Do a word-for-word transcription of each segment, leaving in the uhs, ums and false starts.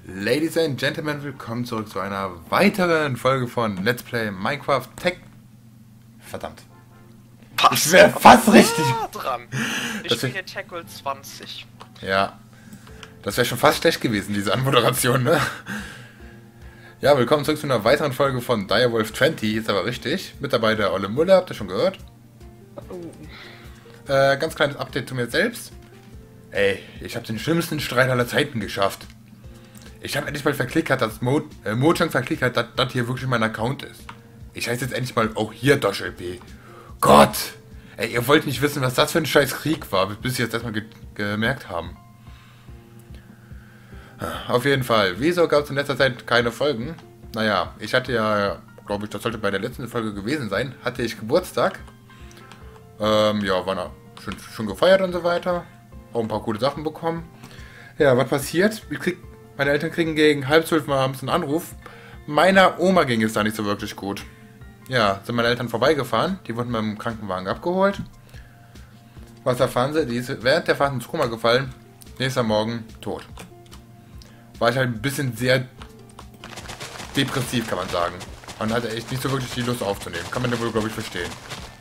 Ladies and Gentlemen, willkommen zurück zu einer weiteren Folge von Let's Play Minecraft Tech. Verdammt. Fast. Ich wäre fast richtig dran. Ich spiele hier Tackle zwanzig. Ja. Das wäre schon fast schlecht gewesen, diese Anmoderation, ne? Ja, willkommen zurück zu einer weiteren Folge von Direwolf zwanzig, ist aber richtig. Mit dabei der Olle Mulle, habt ihr schon gehört? Oh. Äh, ganz kleines Update zu mir selbst. Ey, ich habe den schlimmsten Streit aller Zeiten geschafft. Ich habe endlich mal verklickert, dass Mo äh, Mojang verklickert, dass das hier wirklich mein Account ist. Ich heiße jetzt endlich mal auch hier DoshLP. Gott! Ey, ihr wollt nicht wissen, was das für ein scheiß Krieg war, bis sie jetzt erstmal ge gemerkt haben. Auf jeden Fall. Wieso gab es in letzter Zeit keine Folgen? Naja, ich hatte ja, glaube ich, das sollte bei der letzten Folge gewesen sein, hatte ich Geburtstag. Ähm, ja, war noch schon, schon gefeiert und so weiter. Auch ein paar coole Sachen bekommen. Ja, was passiert? Ich krieg, meine Eltern kriegen gegen halb zwölf Mal abends einen Anruf. Meiner Oma ging es da nicht so wirklich gut. Ja, sind meine Eltern vorbeigefahren. Die wurden beim Krankenwagen abgeholt. Was erfahren sie? Die ist während der Fahrt ins Koma gefallen. Nächster Morgen tot. War ich halt ein bisschen sehr depressiv, kann man sagen. Man hatte echt nicht so wirklich die Lust aufzunehmen. Kann man ja wohl, glaube ich, verstehen.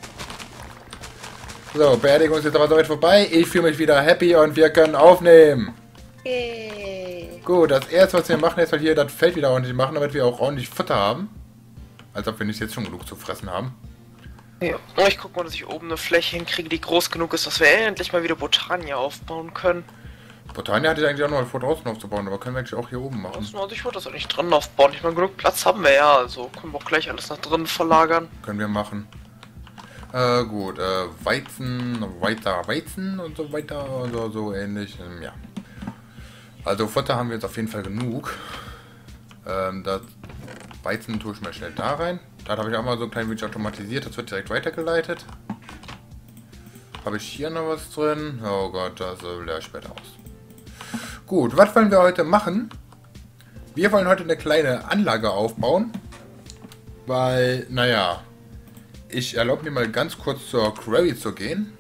So, Beerdigung ist jetzt aber soweit vorbei. Ich fühle mich wieder happy und wir können aufnehmen. Yay. Gut, das erste, was wir machen, ist halt hier das Feld wieder ordentlich machen, damit wir auch ordentlich Futter haben. Als ob wir nicht jetzt schon genug zu fressen haben. Ja. Ich guck mal, dass ich oben eine Fläche hinkriege, die groß genug ist, dass wir endlich mal wieder Botania aufbauen können. Botania hatte ich eigentlich auch noch mal vor, draußen aufzubauen, aber können wir eigentlich auch hier oben machen. Also ich würde das eigentlich drinnen aufbauen. Ich meine, genug Platz haben wir ja, also können wir auch gleich alles nach drinnen verlagern. Können wir machen. Äh, gut, äh, Weizen, weiter Weizen und so weiter, also so ähnlich, ähm, ja. Also Futter haben wir jetzt auf jeden Fall genug. Ähm, das Weizen tue ich mal schnell da rein. Da habe ich auch mal so ein klein wenig automatisiert, das wird direkt weitergeleitet. Habe ich hier noch was drin? Oh Gott, das äh, leer später aus. Gut, was wollen wir heute machen? Wir wollen heute eine kleine Anlage aufbauen. Weil, naja, ich erlaube mir mal ganz kurz zur Quarry zu gehen.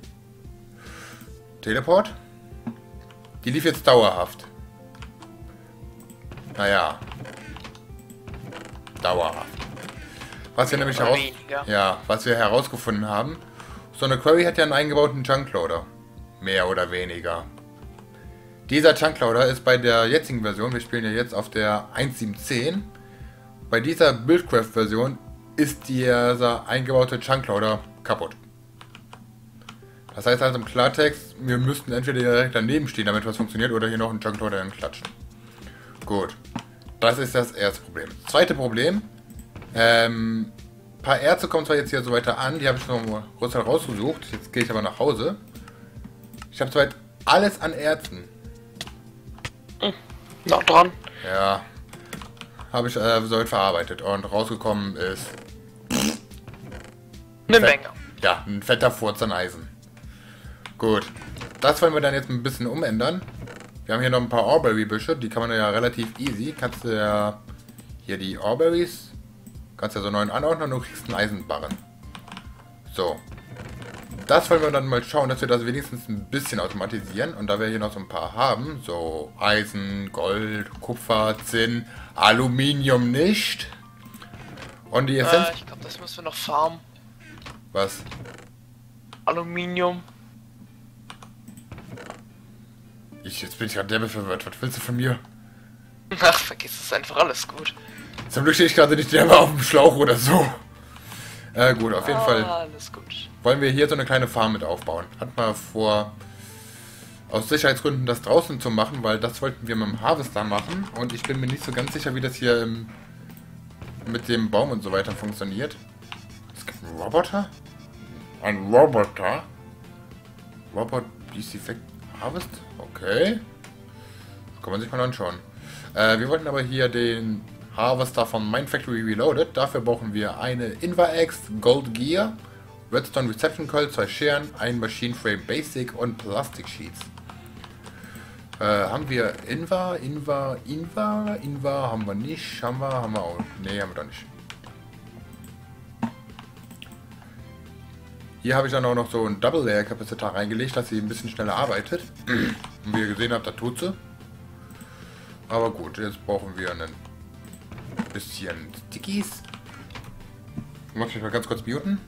Teleport. Die lief jetzt dauerhaft. Naja. Dauerhaft. Was wir nämlich heraus ja, was wir herausgefunden haben. So eine Quarry hat ja einen eingebauten Chunkloader. Mehr oder weniger. Dieser Chunkloader ist bei der jetzigen Version, wir spielen ja jetzt auf der eins Punkt sieben zehn. Bei dieser Buildcraft-Version ist dieser eingebaute Chunkloader kaputt. Das heißt also im Klartext, wir müssten entweder direkt daneben stehen, damit was funktioniert, oder hier noch einen Chunkloader dann klatschen. Gut. Das ist das erste Problem. Das zweite Problem, ähm, ein paar Erze kommen zwar jetzt hier so weiter an, die habe ich schon mal großteil rausgesucht, jetzt gehe ich aber nach Hause. Ich habe soweit alles an Erzen. Hm, noch dran. Ja, habe ich äh, soweit verarbeitet und rausgekommen ist eine Menge. Ja, ein fetter Furz an Eisen. Gut, das wollen wir dann jetzt ein bisschen umändern. Wir haben hier noch ein paar Oreberry-Büsche, die kann man ja relativ easy. Kannst du ja hier die Oreberries, kannst ja so neuen anordnen und du kriegst einen Eisenbarren. So. Das wollen wir dann mal schauen, dass wir das wenigstens ein bisschen automatisieren. Und da wir hier noch so ein paar haben, so Eisen, Gold, Kupfer, Zinn, Aluminium nicht. Und die Essenz... Äh, ich glaube, das müssen wir noch farmen. Was? Aluminium. Ich, jetzt bin ich gerade derbe verwirrt. Was willst du von mir? Ach, vergiss es einfach, alles gut. Zum Glück stehe ich gerade nicht derbe auf dem Schlauch oder so. Äh, gut, auf jeden ah, Fall alles gut. wollen wir hier so eine kleine Farm mit aufbauen. Hat mal vor, aus Sicherheitsgründen das draußen zu machen, weil das wollten wir mit dem Harvester machen. Und ich bin mir nicht so ganz sicher, wie das hier im, mit dem Baum und so weiter funktioniert. Es gibt einen Roboter? Ein Roboter? Robot Beast Effect Harvest? Okay. Das kann man sich mal anschauen. Äh, wir wollten aber hier den Harvester von Mindfactory Reloaded. Dafür brauchen wir eine Invar-Axe, Gold Gear, Redstone Reception Coil, zwei Scheren, ein Machine Frame Basic und Plastic Sheets. Äh, haben wir Invar, Invar, Invar, Invar haben wir nicht, haben wir, haben wir auch. Ne, haben wir doch nicht. Hier habe ich dann auch noch so einen Double Layer Kapazitor reingelegt, dass sie ein bisschen schneller arbeitet. Und wie ihr gesehen habt, da tut sie. Aber gut, jetzt brauchen wir ein bisschen Stickies. Muss ich mal ganz kurz muten.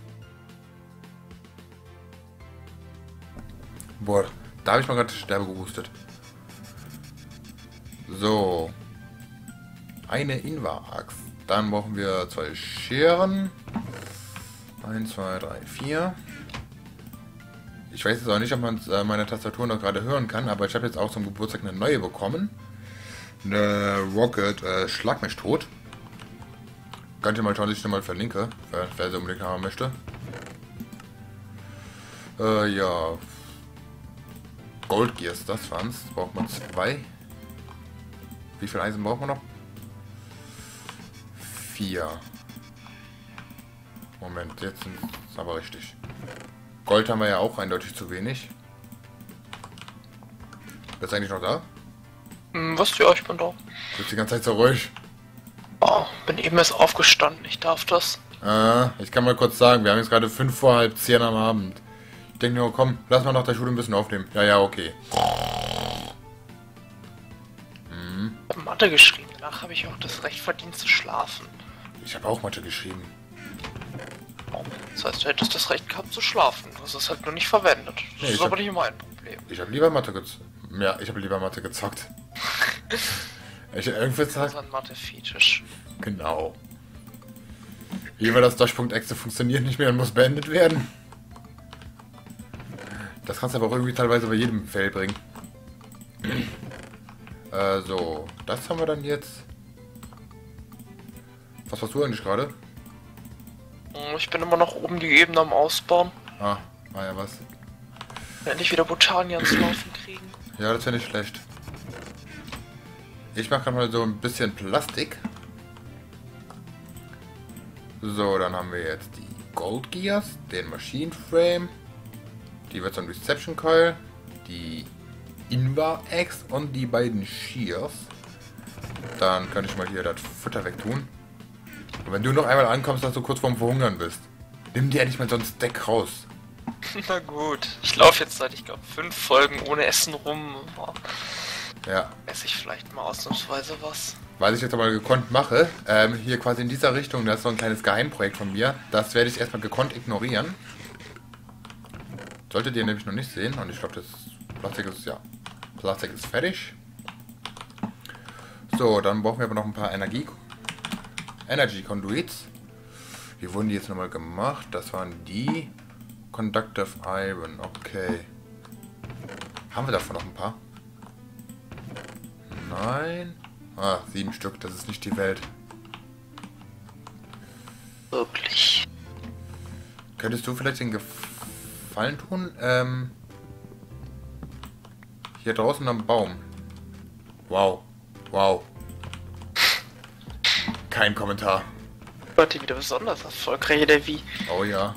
Boah, da habe ich mal gerade Sterbe gehustet. So. Eine Invar-Axt. Dann brauchen wir zwei Scheren. Eins, zwei, drei, vier. Ich weiß jetzt auch nicht, ob man äh, meine Tastatur noch gerade hören kann, aber ich habe jetzt auch zum Geburtstag eine neue bekommen. Eine Rocket äh, Schlag mich tot. Könnt ihr mal schauen, dass ich die mal verlinke, wer, wer sie unbedingt haben möchte. Äh, ja. Gold Gears, das waren's. Braucht man zwei. Wie viel Eisen braucht man noch? Vier. Moment, jetzt sind es aber richtig. Gold haben wir ja auch eindeutig zu wenig. Bist du eigentlich noch da? Hm, was für euch bin da? Du bist die ganze Zeit so ruhig. Oh, bin eben erst aufgestanden, ich darf das. Ah, ich kann mal kurz sagen, wir haben jetzt gerade fünf vor halb zehn am Abend. Ich denke nur, komm, lass mal nach der Schule ein bisschen aufnehmen. Ja, ja, okay. Hm. Ich habe Mathe geschrieben, danach habe ich auch das Recht verdient zu schlafen. Ich habe auch Mathe geschrieben. Oh, das heißt, du hättest das Recht gehabt zu schlafen. Du hast es halt nur nicht verwendet. Das Nee, ist ich aber hab- nicht mein Problem. Ich habe lieber Mathe gezockt. Ja, ich habe lieber Mathe gezockt. Ich habe irgendwie Das ist gesagt, ein Mathe-Fetisch. genau. Wie war das Dash.exe funktioniert nicht mehr und muss beendet werden? Das kannst du aber auch irgendwie teilweise bei jedem Fail bringen. äh, so, das haben wir dann jetzt. Was hast du eigentlich gerade? Hm, Ich bin immer noch oben die Ebene am Ausbauen. Ah, ah ja, was? Endlich wieder Botanier ins Laufen kriegen. Ja, das wäre nicht schlecht. Ich mache gerade mal so ein bisschen Plastik. So, dann haben wir jetzt die Gold Gears, den Machine Frame, die Redstone Reception Coil, die Invar Axe und die beiden Shears. Dann kann ich mal hier das Futter wegtun. Und wenn du noch einmal ankommst, dass du kurz vorm Verhungern bist, nimm dir endlich mal so ein Stack raus. Na gut. Ich laufe jetzt seit, ich glaube, fünf Folgen ohne Essen rum. Ja, Esse ich vielleicht mal ausnahmsweise was. was ich jetzt aber gekonnt mache, ähm, hier quasi in dieser Richtung, das ist so ein kleines Geheimprojekt von mir, das werde ich erstmal gekonnt ignorieren. Solltet ihr nämlich noch nicht sehen, und ich glaube, das Plastik ist, ja, Plastik ist fertig. So, dann brauchen wir aber noch ein paar Energie, Energy Conduits. Wie wurden die jetzt nochmal gemacht? Das waren die Conductive Iron, okay. Haben wir davon noch ein paar? Nein. Ah, sieben Stück, das ist nicht die Welt. Wirklich. Könntest du vielleicht den Gefallen tun? Ähm, hier draußen am Baum. Wow. Wow. Kein Kommentar. Heute wieder besonders erfolgreich, der wie. Oh ja.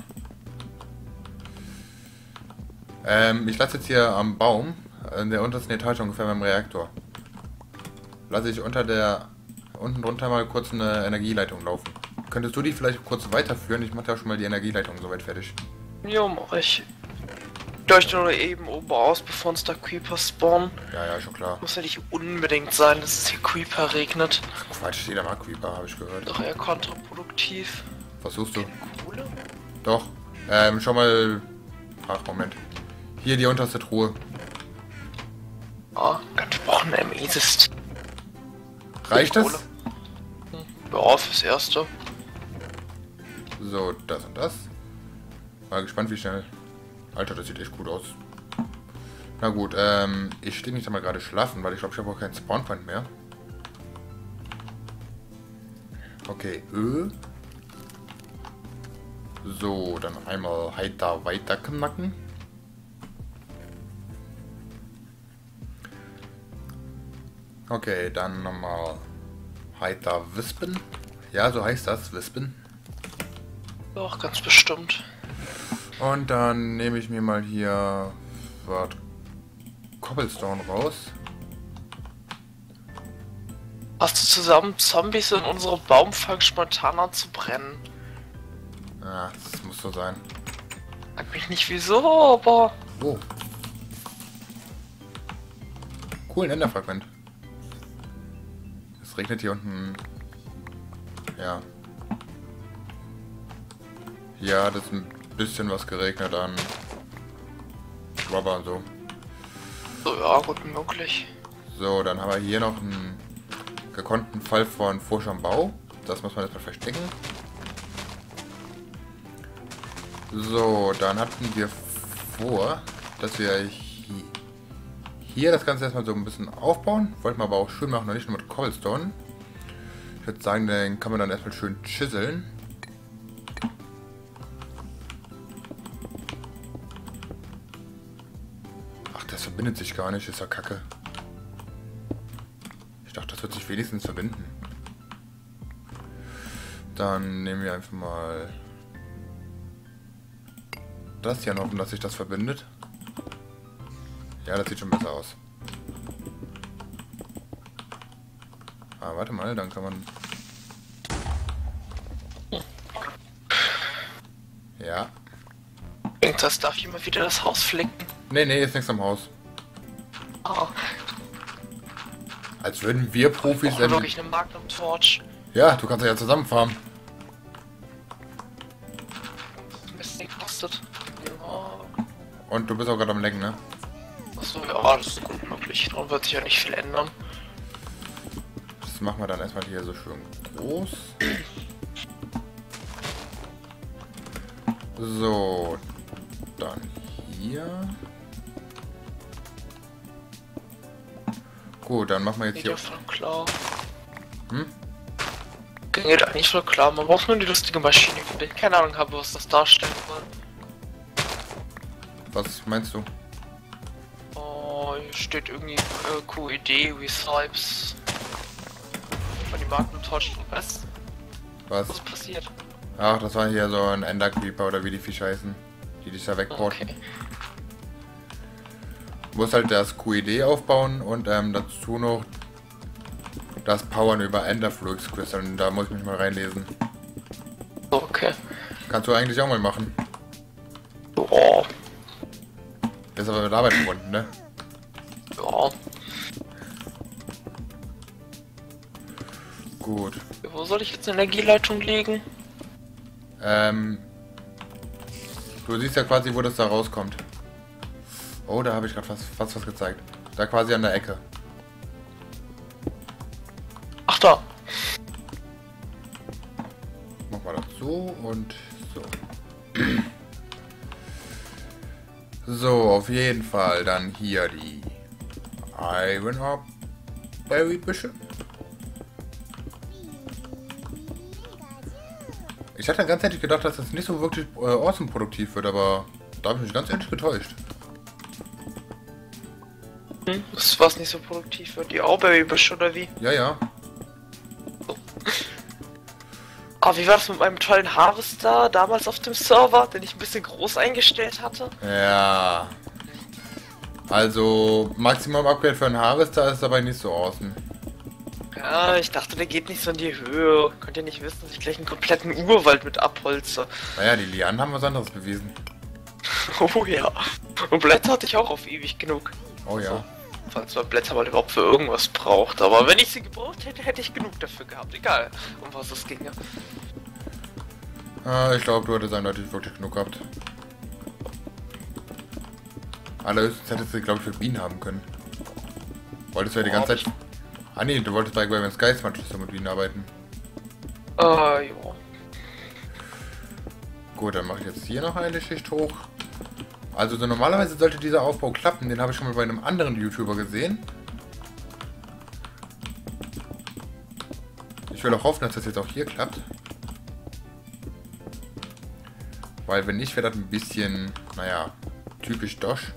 Ähm, ich lasse jetzt hier am Baum, in der untersten Etage ungefähr beim Reaktor, lasse ich unter der, unten drunter mal kurz eine Energieleitung laufen. Könntest du die vielleicht kurz weiterführen? Ich mache ja schon mal die Energieleitung soweit fertig. Jo, mach ich. Leuchte nur eben oben aus, bevor uns da Creeper spawnen. Ja, ja, schon klar. Muss ja nicht unbedingt sein, dass es hier Creeper regnet. Ach Quatsch, jeder mag Creeper, habe ich gehört. Doch eher kontraproduktiv. Was suchst du? Kohle? Doch. Ähm, schau mal. Ach, Moment. Hier die unterste Truhe. Ah, wir brauchen ein M E-System. Reicht Kohle. das? Ja, fürs Erste. So, das und das. Mal gespannt, wie schnell. Alter, das sieht echt gut aus. Na gut, ähm, ich stehe nicht einmal gerade schlafen, weil ich glaube, ich habe auch keinen Spawnpoint mehr. Okay, Ö. So, dann einmal heiter weiter knacken. Okay, dann nochmal heiter wispen. Ja, so heißt das, wispen. Doch, ganz bestimmt. Und dann nehme ich mir mal hier was Cobblestone raus. Hast du zusammen Zombies in unsere Baum fangen spontan an zu brennen? Ja, das muss so sein. Sag mich nicht wieso, aber... Oh. Cool, ein Enderfragment. Es regnet hier unten. Ja. Hier hat es ein bisschen was geregnet an Rubber und so. So, ja, gut möglich. So, dann haben wir hier noch einen gekonnten Fall von Furcht am Bau. Das muss man erstmal verstecken. So, dann hatten wir vor, dass wir hier das Ganze erstmal so ein bisschen aufbauen. Wollten wir aber auch schön machen, noch nicht nur mit Cobblestone. Ich würde sagen, den kann man dann erstmal schön chiseln. Ach, das verbindet sich gar nicht, ist ja kacke. Ich dachte, das wird sich wenigstens verbinden. Dann nehmen wir einfach mal das hier und hoffen, dass sich das verbindet. Ja, das sieht schon besser aus. Ah, warte mal, dann kann man... Ja. Das darf ich immer wieder das Haus flicken. Nee, nee, ist nichts am Haus. Oh. Als würden wir Profis... Ich wirklich eine Magnum Torch. Ja, du kannst ja zusammenfahren. Mist, nicht kostet. Oh. Und du bist auch gerade am Lenken, ne? Achso, ja, das ist gut möglich. Darum wird sich ja nicht viel ändern. Das machen wir dann erstmal hier so schön groß. So, dann hier. Gut, dann machen wir jetzt Geht hier... ja voll klar. Hm? Geht eigentlich voll klar. Man braucht nur die lustige Maschine, von der ich keine Ahnung habe, was das darstellen soll. Was meinst du? Oh, hier steht irgendwie äh, Q E D, Recipes. Von die Magnum Torch, was? Was? Was ist passiert? Ach, das war hier so ein Ender Creeper oder wie die Viecher heißen, die dich da wegporten. Okay. Du musst halt das Q E D aufbauen und ähm, dazu noch das Powern über Enderflux Crystal. Da muss ich mich mal reinlesen. Okay. Kannst du eigentlich auch mal machen. Ja. Ist aber mit Arbeit verbunden, ne? Ja. Gut. Wo soll ich jetzt eine Energieleitung legen? Ähm. Du siehst ja quasi, wo das da rauskommt. Oh, da habe ich gerade fast, fast was gezeigt. Da quasi an der Ecke. Ach da. Mach mal das so und so. So, auf jeden Fall dann hier die Iron Ore Berry Büsche. Ich hatte ganz ehrlich gedacht, dass das nicht so wirklich äh, awesome produktiv wird, aber da habe ich mich ganz ehrlich getäuscht. Hm? Das war's nicht so produktiv für die Auberry-Büsche oder wie? Ja, ja. Ah, wie war das mit meinem tollen Harvester damals auf dem Server, den ich ein bisschen groß eingestellt hatte? Ja. Also, Maximum Upgrade für einen Harvester ist dabei nicht so awesome. Ja, ich dachte, der geht nicht so in die Höhe. Könnt ihr nicht wissen, dass ich gleich einen kompletten Urwald mit abholze. Naja, die Lianen haben was anderes bewiesen. Oh ja. Und Blätter hatte ich auch auf ewig genug. Oh ja. So, falls man Blätter mal überhaupt für irgendwas braucht. Aber wenn ich sie gebraucht hätte, hätte ich genug dafür gehabt. Egal, um was es ginge. Ah, ich glaube, du hättest eindeutig wirklich genug gehabt. Allerhöchstens hättest du, glaube ich, für Bienen haben können. Wolltest du ja die ganze Zeit... Ah nee, du wolltest bei Graven Skies mal mit Bienen arbeiten. Äh, ja. Gut, dann mache ich jetzt hier noch eine Schicht hoch. Also so normalerweise sollte dieser Aufbau klappen. Den habe ich schon mal bei einem anderen YouTuber gesehen. Ich will auch hoffen, dass das jetzt auch hier klappt. Weil wenn nicht, wäre das ein bisschen, naja, typisch Dosh.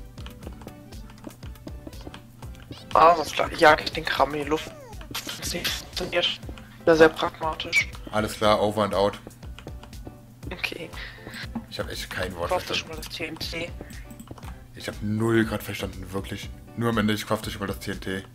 Ah, sonst jage ich den Kram in die Luft. Das nicht funktioniert. Ja, sehr pragmatisch. Alles klar, over and out. Okay. Ich habe echt kein Wort Crafte verstanden. schon mal das T N T. Ich habe null gerade verstanden, wirklich. Nur am Ende, ich crafte schon mal das T N T.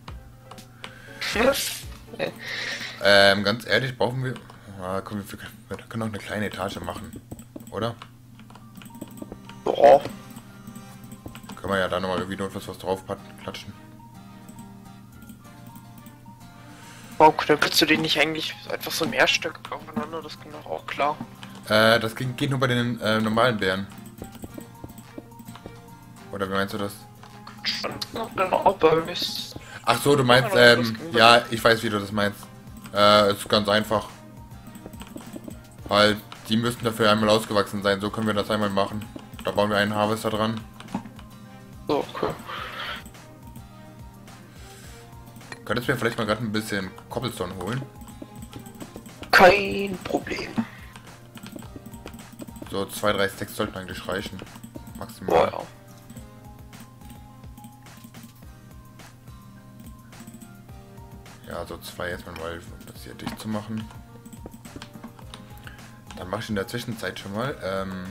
ähm, ganz ehrlich, brauchen wir... Ah, komm, wir können, wir können auch eine kleine Etage machen. Oder? Ja. Können wir ja da nochmal irgendwie notfalls was drauf klatschen. Warum knüppelst du die nicht eigentlich einfach so mehrstöckig aufeinander? Das ging doch auch klar. Äh, das ging, geht nur bei den äh, normalen Bären. Oder wie meinst du das? Schon genau, bei mir ist... Ach so, du meinst, ähm, ja, ich weiß, wie du das meinst. Äh, ist ganz einfach. Halt, die müssten dafür einmal ausgewachsen sein, so können wir das einmal machen. Da bauen wir einen Harvester dran. So, okay. Könntest du mir vielleicht mal gerade ein bisschen Cobblestone holen? Kein Problem. So, zwei, drei Stacks sollten eigentlich reichen. Maximal. Boah, ja. Ja, so zwei jetzt mal, um das hier dicht zu machen. Dann mache ich in der Zwischenzeit schon mal ähm,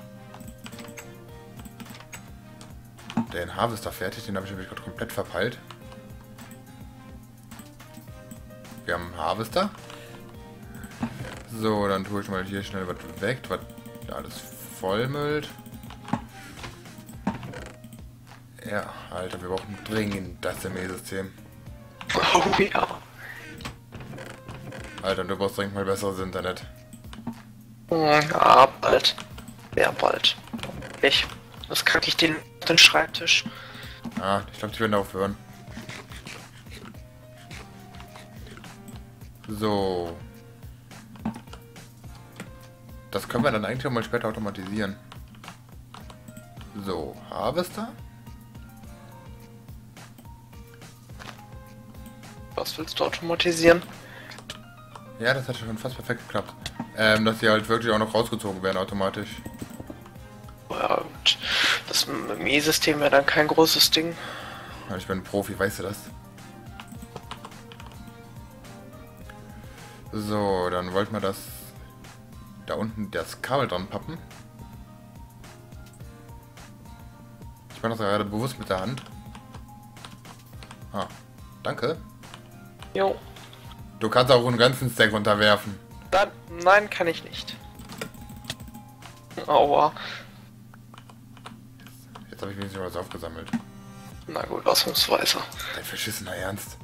den Harvester fertig. Den habe ich nämlich gerade komplett verpeilt. Wir haben einen Harvester. So, dann tue ich mal hier schnell was weg, was alles vollmüllt. Ja, Alter, wir brauchen dringend das M E-System. Oh ja. Alter, du brauchst dringend mal besseres Internet. Ja, bald. Ja, bald. Ich. Das kacke ich den auf den Schreibtisch. Ah, ich glaube, die werden aufhören. So. Das können wir dann eigentlich auch mal später automatisieren. So, Harvester. Was willst du automatisieren? Ja, das hat schon fast perfekt geklappt. Ähm, dass die halt wirklich auch noch rausgezogen werden automatisch. Ja, und das M E-System wäre dann kein großes Ding. Ja, ich bin ein Profi, weißt du das? So, dann wollten wir das da unten das Kabel dran pappen. Ich mache das gerade bewusst mit der Hand. Ah, danke. Jo. Du kannst auch einen ganzen Stack runterwerfen. Dann, nein, kann ich nicht. Aua. Jetzt habe ich wenigstens was aufgesammelt. Na gut, ausnahmsweise. Dein verschissener Ernst.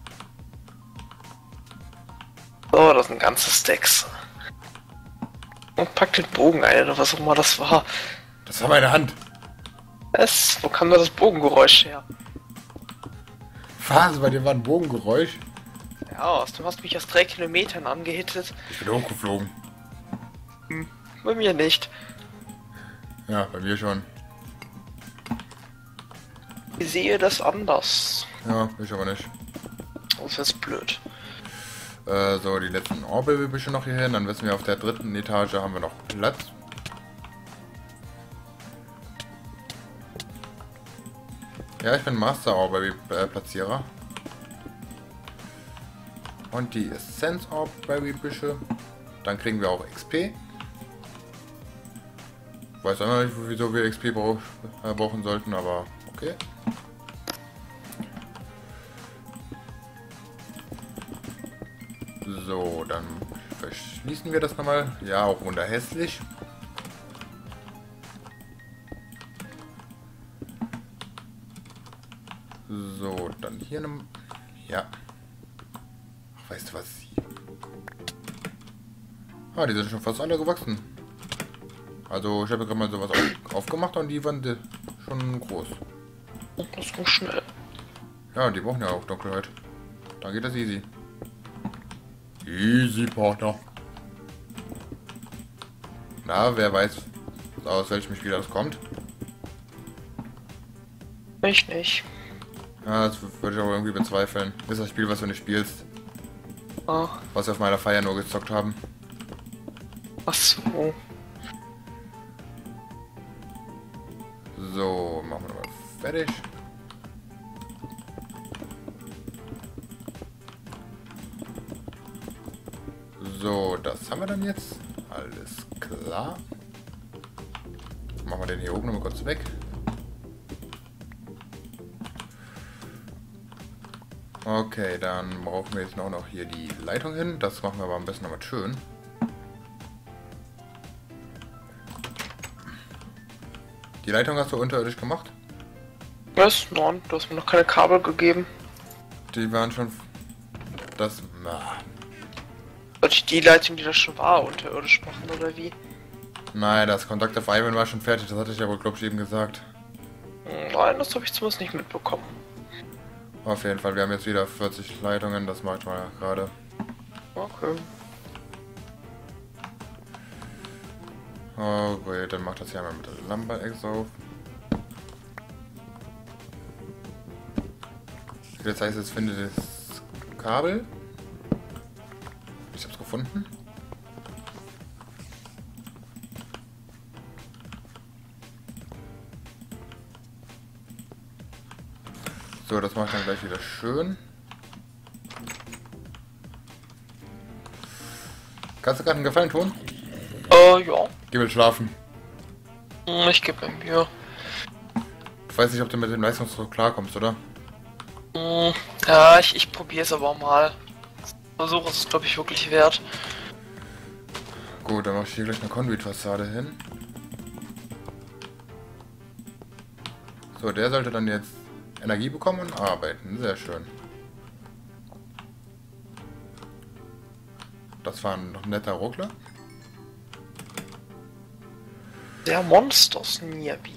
So, das sind ganze Stacks. Und pack den Bogen ein, oder was auch immer das war. Das war meine Hand. Es, wo kam da das Bogengeräusch her? Was? Bei dir war ein Bogengeräusch? Ja, aus du hast mich aus drei Kilometern angehittet. Ich bin hochgeflogen. Hm, bei mir nicht. Ja, bei mir schon. Ich sehe das anders. Ja, ich aber nicht. Das ist blöd. Äh, so, die letzten Orbe-Büsche noch hier hin. Dann wissen wir, auf der dritten Etage haben wir noch Platz. Ja, ich bin Master Orbe-Platzierer. Und die Essence Orbe-Büsche. Dann kriegen wir auch X P. Ich weiß auch nicht, wieso wir X P brauch, äh, brauchen sollten, aber okay. So, dann verschließen wir das nochmal. Ja, auch wunderhässlich. So, dann hier ne. Ja. Ach, weißt du was? Ah, die sind schon fast alle gewachsen. Also, ich habe gerade mal sowas auf, aufgemacht und die waren schon groß. Das ging schnell. Ja, die brauchen ja auch Dunkelheit. Dann geht das easy. Easy, Partner. Na, wer weiß, aus welchem Spiel das kommt. Ich nicht. Ja, das würde ich aber irgendwie bezweifeln. Das ist das Spiel, was du nicht spielst. Ah, Was wir auf meiner Feier nur gezockt haben. ach so. So, machen wir mal fertig. So, das haben wir dann jetzt. Alles klar. Machen wir den hier oben nochmal kurz weg. Okay, dann brauchen wir jetzt noch, noch hier die Leitung hin. Das machen wir aber am besten nochmal schön. Die Leitung hast du unterirdisch gemacht? Was? Nein, du hast mir noch keine Kabel gegeben. Die waren schon... Das... Na, Soll ich die Leitung, die da schon war, unterirdisch machen, oder wie? nein, das Conduct of Iron war schon fertig. Das hatte ich ja wohl, glaube ich, eben gesagt. Nein, das habe ich zumindest nicht mitbekommen. Auf jeden Fall, wir haben jetzt wieder vierzig Leitungen. Das mache ich mal gerade. Okay. Oh, wait, dann macht das hier mal mit der Lumber-Ex auf. Das heißt, jetzt findet das Kabel. Ich hab's gefunden. So, das macht dann gleich wieder schön. Kannst du gerade einen Gefallen tun? Äh, ja. Geh will schlafen. Hm, Ich gebe mir Mühe. Ich weiß nicht, ob du mit dem Leistungsdruck klarkommst, oder? Hm, Ja, ich, ich probiere es aber mal. Versuch ist es, glaube ich, wirklich wert. Gut, dann mach ich hier gleich eine Conduit-Fassade hin. So, der sollte dann jetzt Energie bekommen und arbeiten. Sehr schön. Das war ein netter Ruckler. Der Monsters Niabi.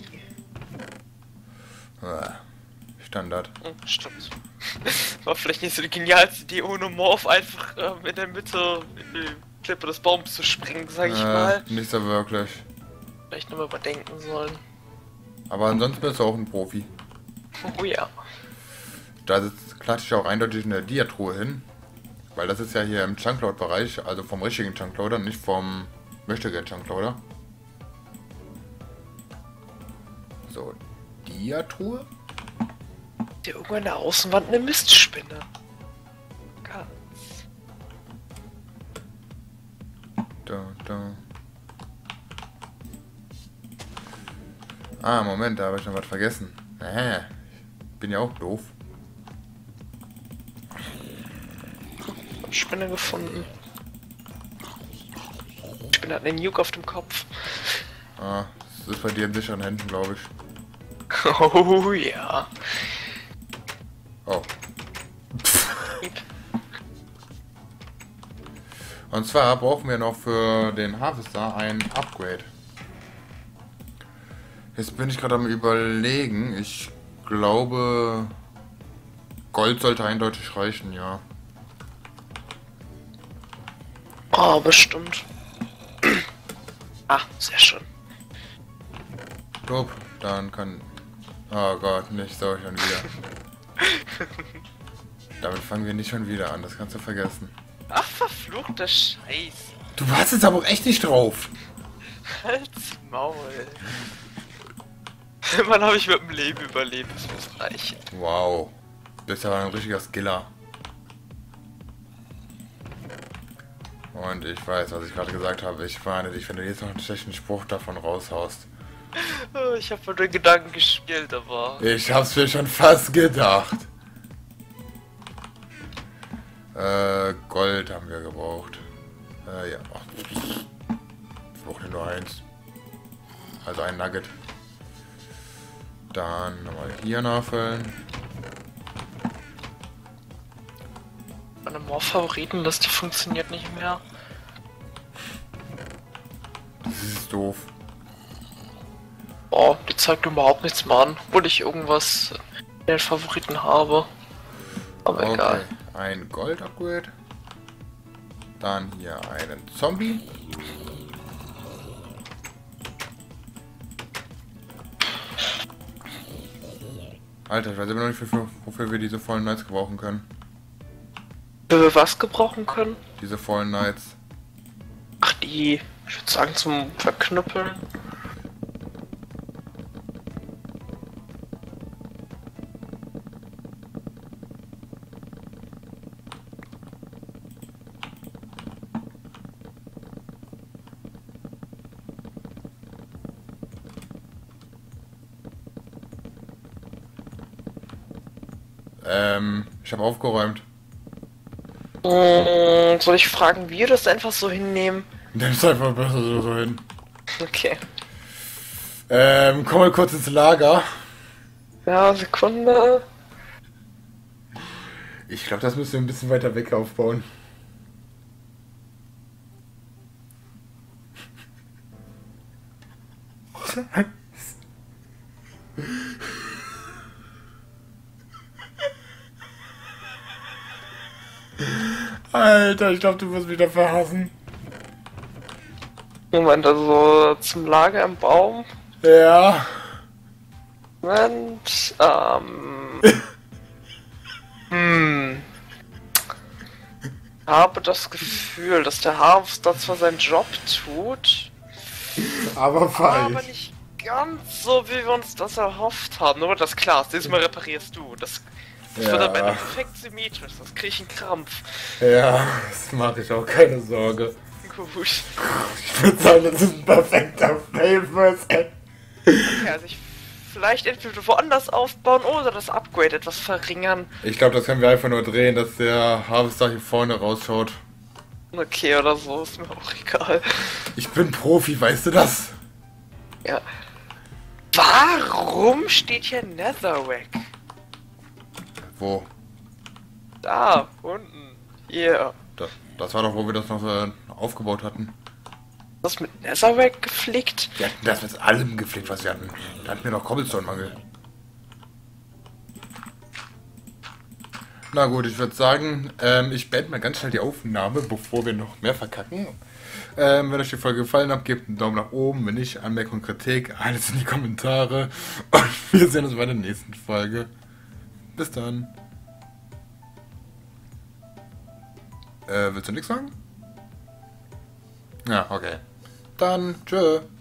Ah, Standard. Hm, stimmt. War vielleicht nicht so die genialste Idee, ohne Morph einfach ähm, in der Mitte in die Klippe des Baums zu springen, sag ich äh, mal. Nicht so wirklich. Vielleicht nochmal überdenken sollen. Aber ansonsten bist du auch ein Profi. Oh ja. Da sitzt klatsche ich auch eindeutig in der Dia-Truhe hin. Weil das ist ja hier im Chunkload-Bereich, also vom richtigen Chunkloader, nicht vom möchtegern Chunkloader. So, Dia-Truhe. Hier irgendwo in der Außenwand eine Mistspinne. Ganz. Da, da. Ah, Moment, da habe ich noch was vergessen. Äh, bin ja auch doof. Spinne gefunden. Die Spinne hat einen Nuke auf dem Kopf. Ah, das ist bei dir in sicheren Händen, glaube ich. Oh ja. Oh. Und zwar brauchen wir noch für den Harvester ein Upgrade. Jetzt bin ich gerade am Überlegen. Ich glaube, Gold sollte eindeutig reichen, ja. Oh, bestimmt. Ah, sehr schön. Top, dann kann... Oh Gott, nicht so schon wieder. Damit fangen wir nicht schon wieder an, das kannst du vergessen. Ach, verfluchter Scheiß. Du warst jetzt aber auch echt nicht drauf. Halt's Maul. Immerhin habe ich mit dem Leben überlebt, das muss reichen. Wow. Das ist ja ein richtiger Skiller. Und ich weiß, was ich gerade gesagt habe. Ich warne dich, wenn du jetzt noch einen schlechten Spruch davon raushaust. Oh, Ich habe mit den Gedanken gespielt, aber... Ich hab's mir schon fast gedacht. Äh, Gold haben wir gebraucht. Äh, ja. Ach, ich brauche nur eins. Also ein Nugget. Dann nochmal hier nachfüllen. Meine Morph-Favoritenliste funktioniert nicht mehr. Das ist doof. Oh, die zeigt überhaupt nichts mehr an, obwohl ich irgendwas in den Favoriten habe. Aber Okay, egal. ein Gold-Upgrade. Dann hier einen Zombie. Alter, ich weiß immer noch nicht, wofür, wofür wir diese Fallen Knights gebrauchen können. Wenn wir was gebrauchen können? Diese Fallen Knights. Ach, die, ich würde sagen, zum Verknüppeln. Ähm, ich habe aufgeräumt. Hm, soll ich fragen, wie wir das einfach so hinnehmen? Nimm es einfach besser so, so hin. Okay. Ähm, komm mal kurz ins Lager. Ja, Sekunde. Ich glaube, das müssen wir ein bisschen weiter weg aufbauen. Alter, ich glaube, du wirst mich dafür hassen. Moment, also zum Lager im Baum. Ja. Moment, ähm... hm... habe das Gefühl, dass der Harvester zwar seinen Job tut, Aber falsch. aber nicht ganz so, wie wir uns das erhofft haben. Nur das Glas, diesmal reparierst du. Das, das Ja. wird am Ende perfekt symmetrisch, das krieg ich einen Krampf. Ja, das mache ich auch, keine Sorge. Gut. Ich würde sagen, das ist ein perfekter Favorite. Okay, also ich vielleicht entweder woanders aufbauen oder das Upgrade etwas verringern. Ich glaube, das können wir einfach nur drehen, dass der Harvester hier vorne rausschaut. Okay, oder so, ist mir auch egal. Ich bin Profi, weißt du das? Ja. Warum steht hier Netherrack? Wo? Da, unten. Hier. Das, das war doch, wo wir das noch äh, aufgebaut hatten. Was mit Netherrack geflickt? Wir hatten das mit allem gepflegt, was wir hatten. Da hatten wir noch Cobblestone-Mangel. Na gut, ich würde sagen, ähm, ich beende mal ganz schnell die Aufnahme, bevor wir noch mehr verkacken. Ähm, wenn euch die Folge gefallen hat, gebt einen Daumen nach oben. Wenn nicht, Anmerkung, Kritik, alles in die Kommentare. Und wir sehen uns bei der nächsten Folge. Bis dann. Äh, willst du nichts sagen? Ja, okay. Dann, tschö.